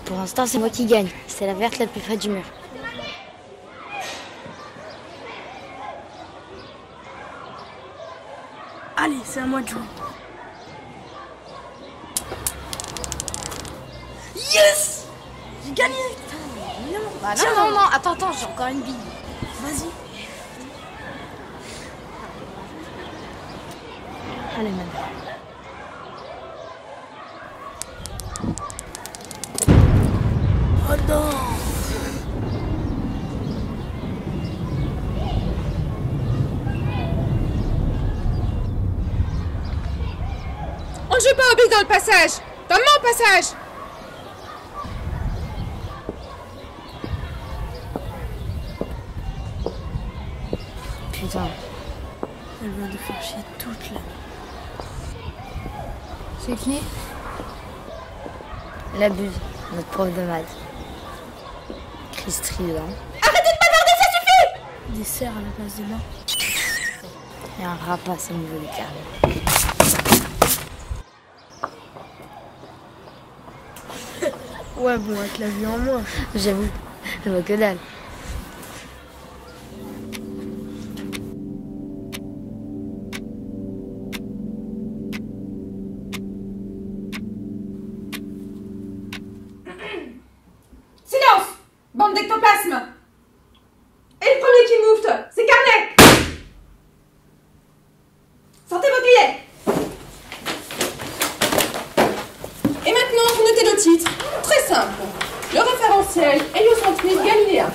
Pour l'instant, c'est moi qui gagne. C'est la verte la plus près du mur. Allez, c'est à moi de jouer. Yes! J'ai gagné! Putain, non. Bah non, non, attends, j'ai encore une bille. Vas-y. Allez, man. Oh non! On ne joue pas au billes dans le passage. Dans mon passage. Putain. Elle vient de faire chier toute la... C'est qui? La buse, notre prof de maths. Chris Trident. Arrêtez de bavarder, ça suffit! Des cerfs à la place des mains. Et un rapace au niveau du carré. Ouais, bon, avec la vue en moins. J'avoue, je vois que dalle. Silence! Bande d'ectoplasmes! Et le premier qui moufte, c'est Carnet! Sortez vos billets! Et maintenant, vous notez le titre. Très simple. Le référentiel héliocentrique galiléen.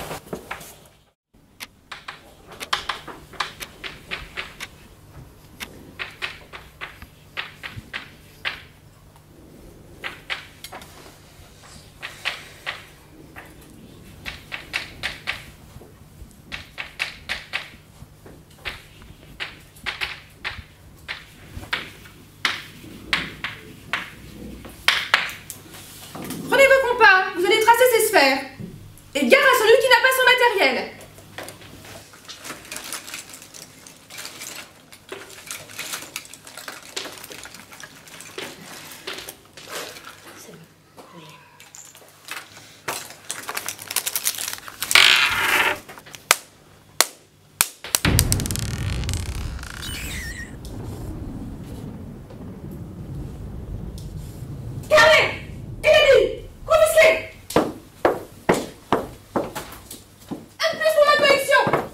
Prenez vos compas, vous allez tracer ces sphères. Et gare à celui qui n'a pas son matériel. Carnet! Élodie! Confisquez! Un de plus pour ma collection!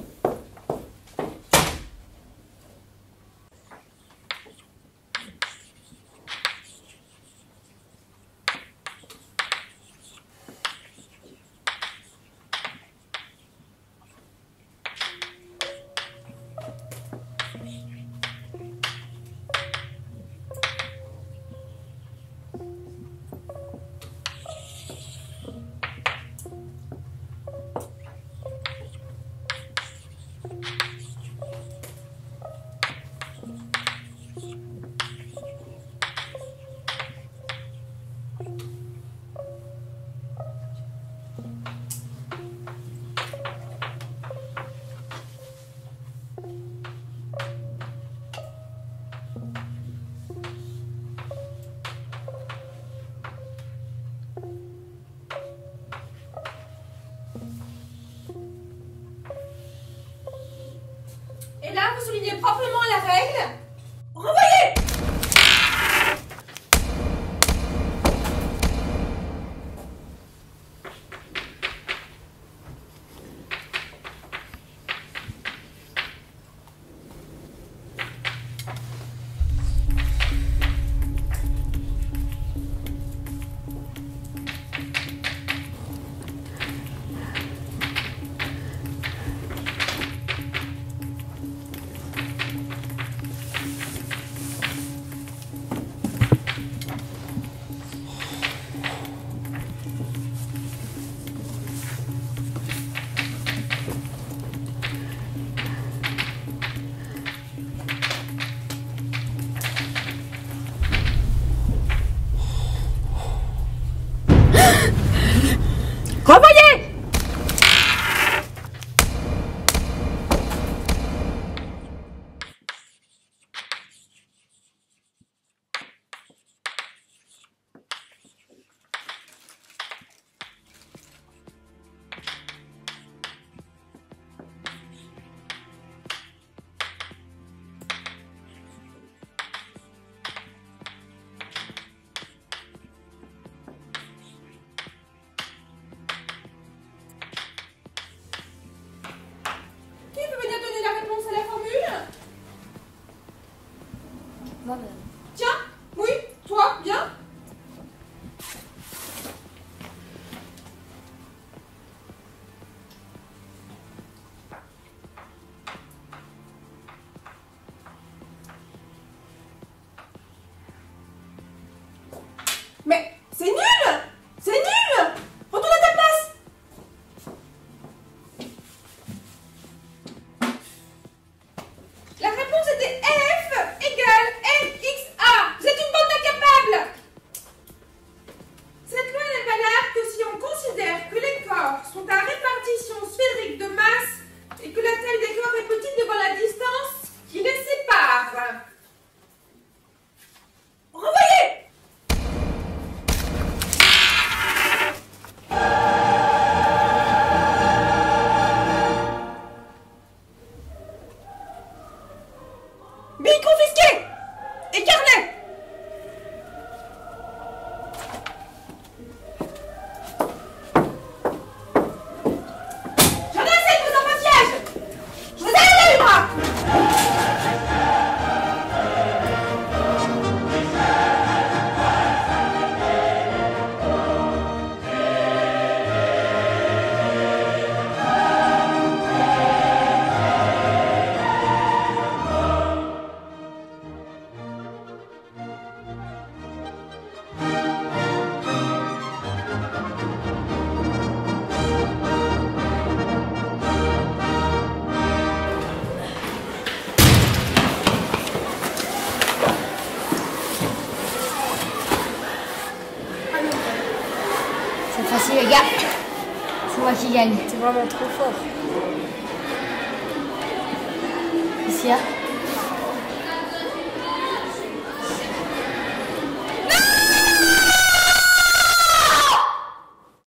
Et là, vous soulignez proprement la règle. Renvoyez! Renvoyez! D'accord, bien. Mais c'est nul! C'est nul! Retourne à ta place! La réponse était F égale FXA. Vous êtes une bande d'incapables! Cette loi n'est valable que si on considère que les corps sont à répartition sphérique de masse et que la taille des corps est petite devant la distance qui les sépare. Renvoyez! Billes confisquées! Et carnet! J'en ai assez de vos enfantillages! Je vous ai les bras! C'est facile, les gars. C'est moi qui gagne. T'es vraiment trop fort. Ici, hein.